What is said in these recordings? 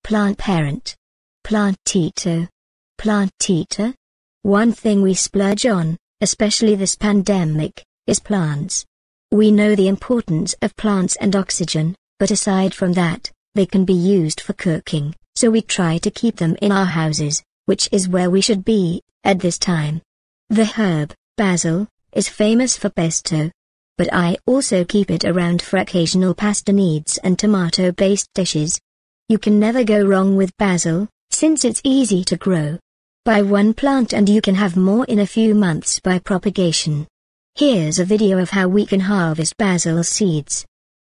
Plant parent. Plant teacher. Plant teacher? One thing we splurge on, especially this pandemic, is plants. We know the importance of plants and oxygen, but aside from that, they can be used for cooking, so we try to keep them in our houses, which is where we should be, at this time. The herb, basil, is famous for pesto. But I also keep it around for occasional pasta needs and tomato-based dishes. You can never go wrong with basil, since it's easy to grow. Buy one plant and you can have more in a few months by propagation. Here's a video of how we can harvest basil seeds.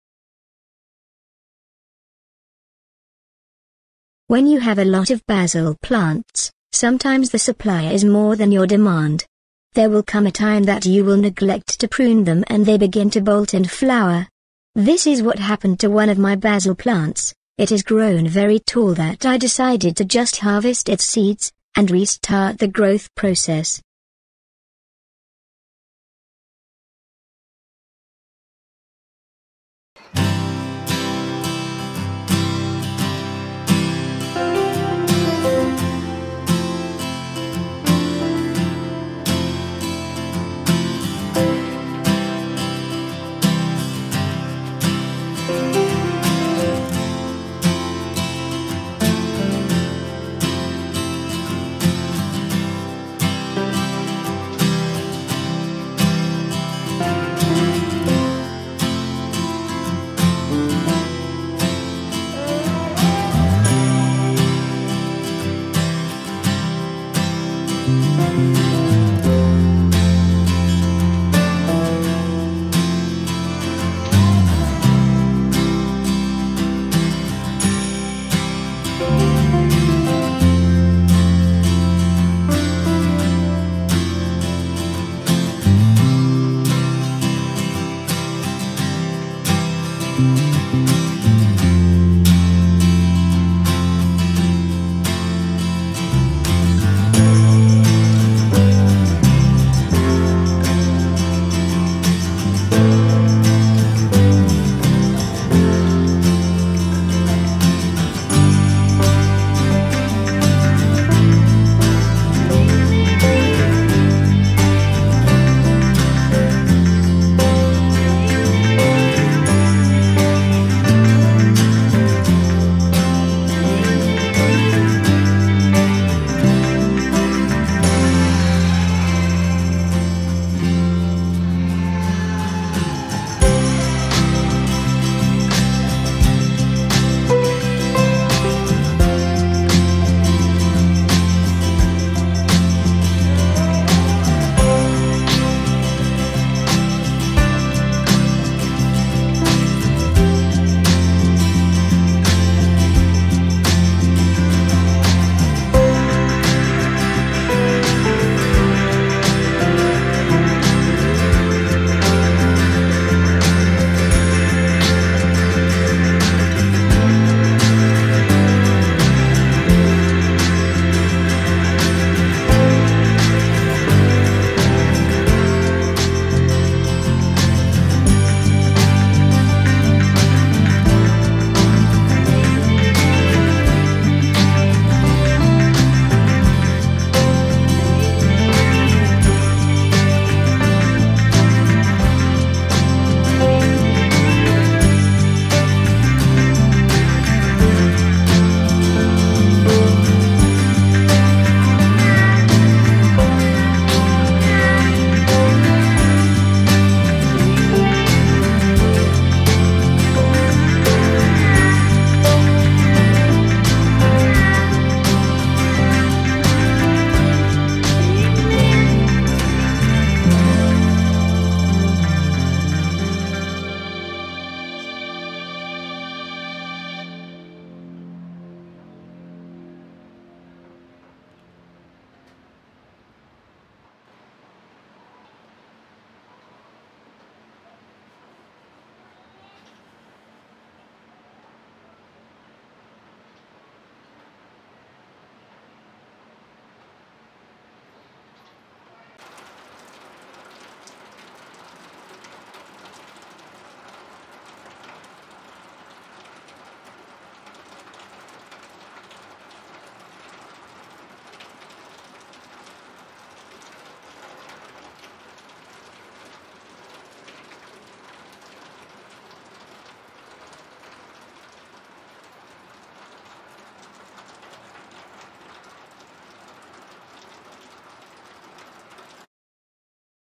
When you have a lot of basil plants, sometimes the supply is more than your demand. There will come a time that you will neglect to prune them and they begin to bolt and flower. This is what happened to one of my basil plants. It has grown very tall that I decided to just harvest its seeds, and restart the growth process.